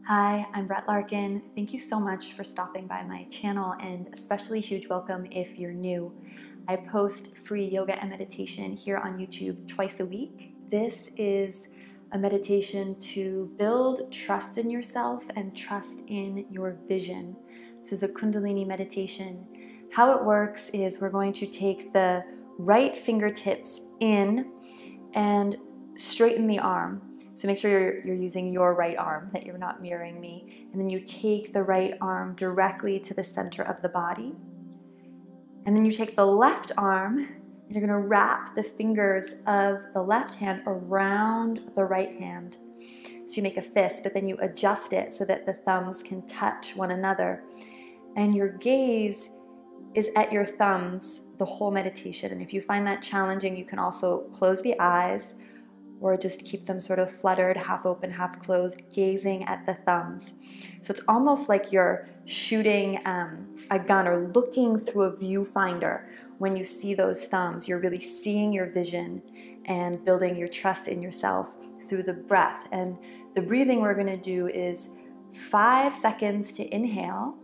Hi, I'm Brett Larkin. Thank you so much for stopping by my channel, and especially huge welcome if you're new. I post free yoga and meditation here on YouTube twice a week. This is a meditation to build trust in yourself and trust in your vision. This is a Kundalini meditation. How it works is we're going to take the right fingertips in and straighten the arm. So make sure you're using your right arm, that you're not mirroring me. And then you take the right arm directly to the center of the body. And then you take the left arm and you're going to wrap the fingers of the left hand around the right hand. So you make a fist, but then you adjust it so that the thumbs can touch one another. And your gaze is at your thumbs the whole meditation. And if you find that challenging, you can also close the eyes or just keep them sort of fluttered, half open, half closed, gazing at the thumbs. So it's almost like you're shooting a gun or looking through a viewfinder. When you see those thumbs, you're really seeing your vision and building your trust in yourself through the breath. And the breathing we're gonna do is 5 seconds to inhale,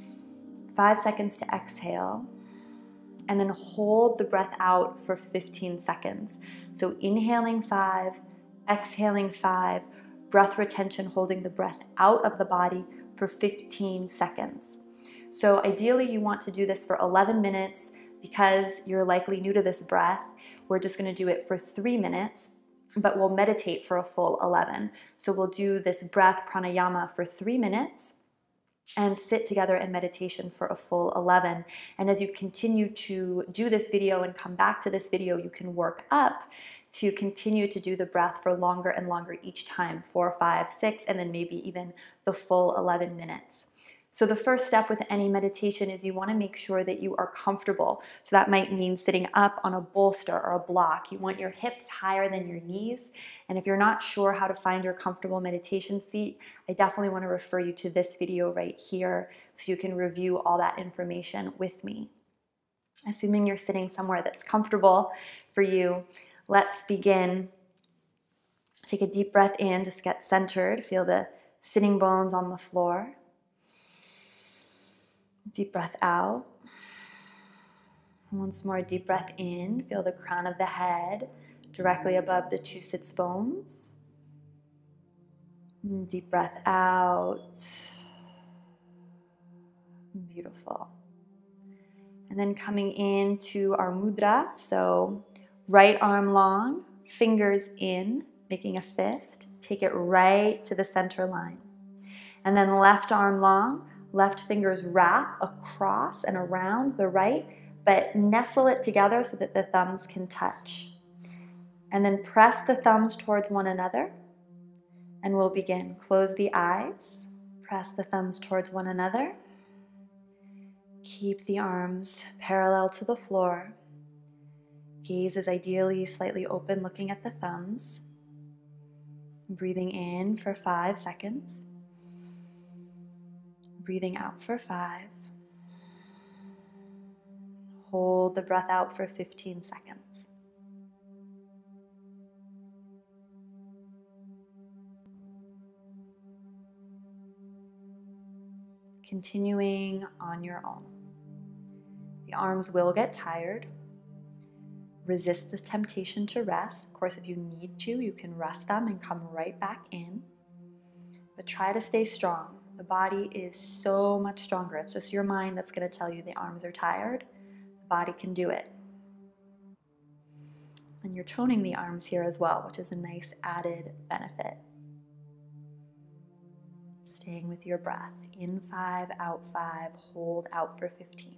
5 seconds to exhale, and then hold the breath out for 15 seconds. So inhaling 5, exhaling 5, breath retention, holding the breath out of the body for 15 seconds. So ideally you want to do this for 11 minutes because you're likely new to this breath. We're just gonna do it for 3 minutes, but we'll meditate for a full 11. So we'll do this breath pranayama for 3 minutes and sit together in meditation for a full 11. And as you continue to do this video and come back to this video, you can work up to continue to do the breath for longer and longer each time, 4, 5, 6, and then maybe even the full 11 minutes. So the first step with any meditation is you want to make sure that you are comfortable. So that might mean sitting up on a bolster or a block. You want your hips higher than your knees. And if you're not sure how to find your comfortable meditation seat, I definitely want to refer you to this video right here so you can review all that information with me. Assuming you're sitting somewhere that's comfortable for you, let's begin. Take a deep breath in, just get centered. Feel the sitting bones on the floor. Deep breath out. Once more, deep breath in. Feel the crown of the head directly above the 2 sits bones. And deep breath out. Beautiful. And then coming into our mudra. So right arm long, fingers in, making a fist. Take it right to the center line. And then left arm long, left fingers wrap across and around the right, but nestle it together so that the thumbs can touch. And then press the thumbs towards one another. And we'll begin. Close the eyes. Press the thumbs towards one another. Keep the arms parallel to the floor. Gaze is ideally slightly open, looking at the thumbs. Breathing in for 5 seconds. Breathing out for 5. Hold the breath out for 15 seconds. Continuing on your own. The arms will get tired. Resist the temptation to rest. Of course, if you need to, you can rest them and come right back in. But try to stay strong. The body is so much stronger. It's just your mind that's going to tell you the arms are tired. The body can do it. And you're toning the arms here as well, which is a nice added benefit. Staying with your breath. In 5, out 5, hold out for 15.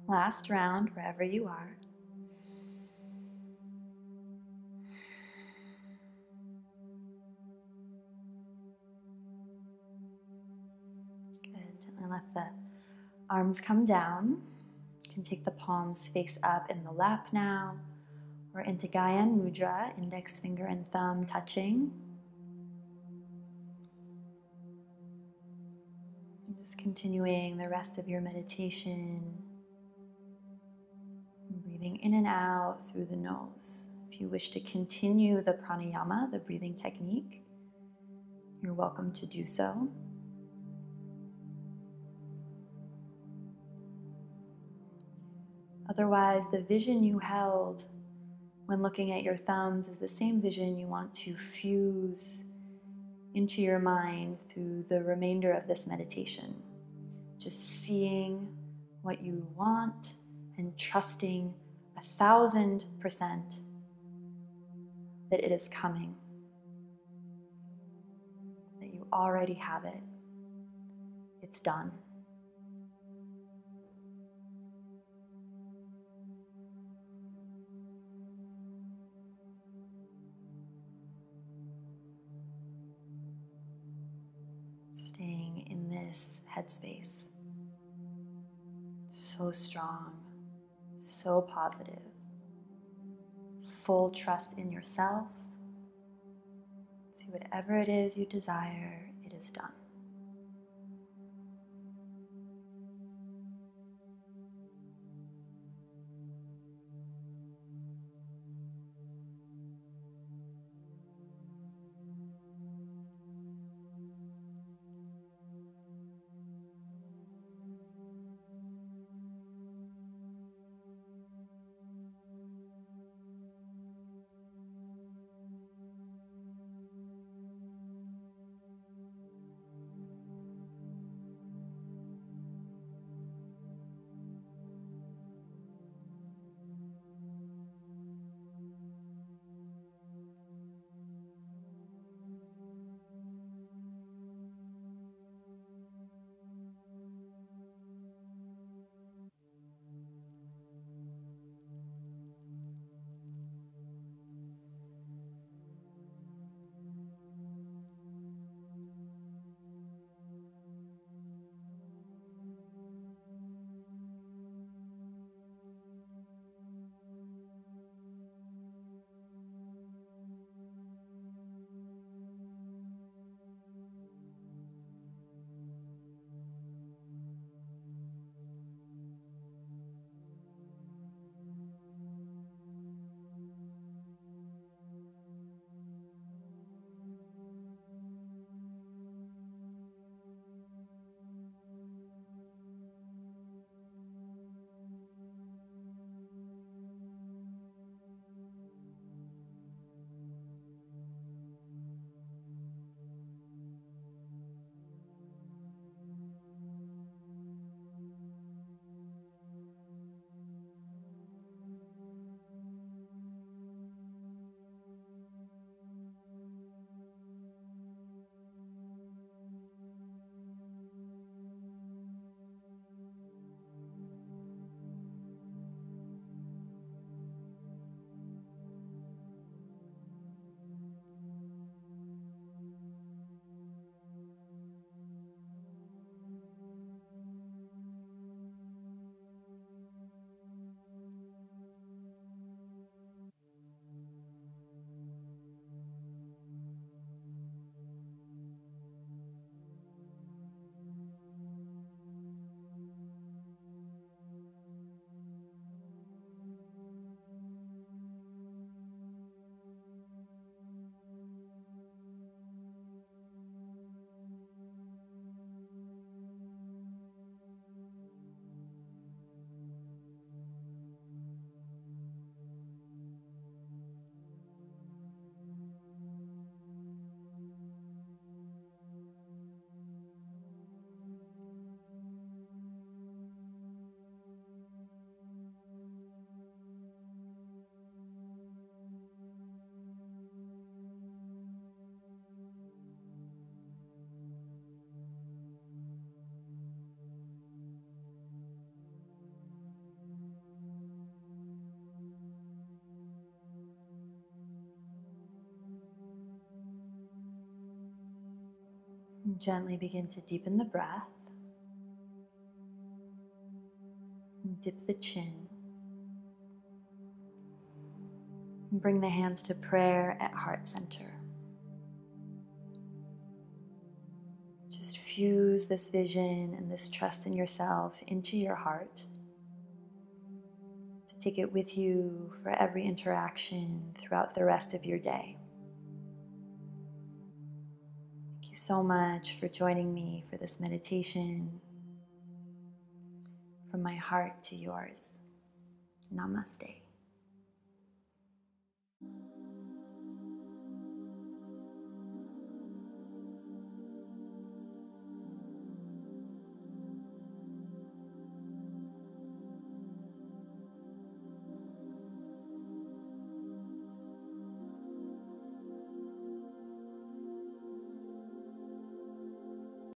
Last round, wherever you are. Good. Gently let the arms come down. You can take the palms face up in the lap now, or into Gyan Mudra, index finger and thumb touching. And just continuing the rest of your meditation, breathing in and out through the nose. If you wish to continue the pranayama, the breathing technique, you're welcome to do so. Otherwise, the vision you held when looking at your thumbs is the same vision you want to fuse into your mind through the remainder of this meditation. Just seeing what you want and trusting 1,000% that it is coming, that you already have it. It's done. Staying in this headspace. So strong, so positive, full trust in yourself. See, whatever it is you desire, it is done. Gently begin to deepen the breath. Dip the chin. And bring the hands to prayer at heart center. Just fuse this vision and this trust in yourself into your heart. To take it with you for every interaction throughout the rest of your day. Thank you so much for joining me for this meditation. From my heart to yours. Namaste.